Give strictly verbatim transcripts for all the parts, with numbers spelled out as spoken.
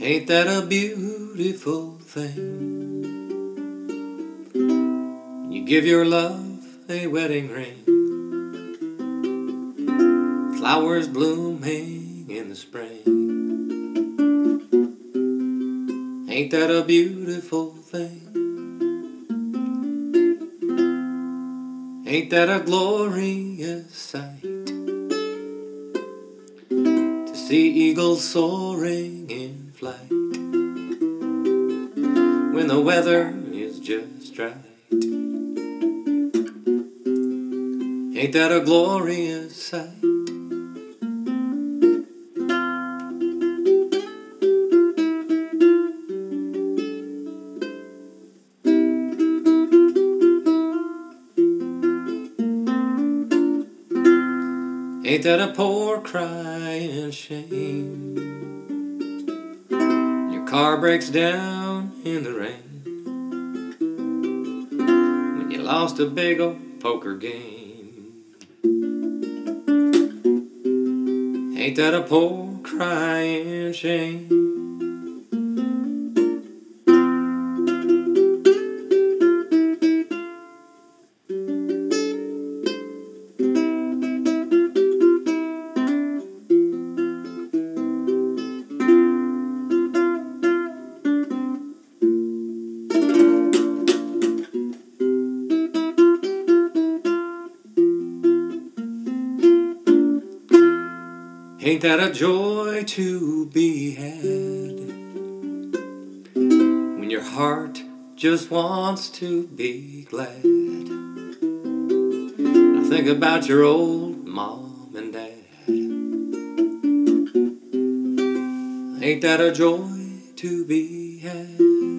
Ain't that a beautiful thing? You give your love a wedding ring, flowers blooming in the spring. Ain't that a beautiful thing? Ain't that a glorious sight, to see eagles soaring in flight, when the weather is just right? Ain't that a glorious sight? Ain't that a poor crying shame? Your car breaks down in the rain, when you lost a big old poker game. Ain't that a poor crying shame? Ain't that a joy to be had, when your heart just wants to be glad? Now think about your old mom and dad. Ain't that a joy to be had?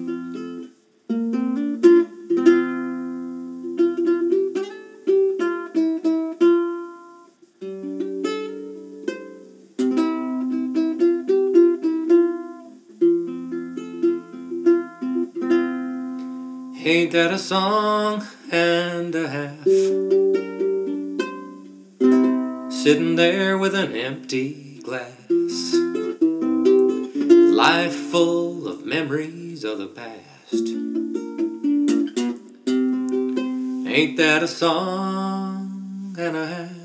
Ain't that a song and a half, sitting there with an empty glass, life full of memories of the past? Ain't that a song and a half?